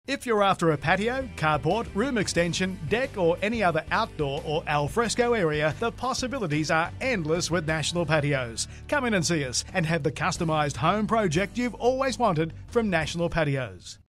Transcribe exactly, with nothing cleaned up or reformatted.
If you're after a patio, carport, room extension, deck or any other outdoor or al fresco area, the possibilities are endless with National Patios. Come in and see us and have the customised home project you've always wanted from National Patios.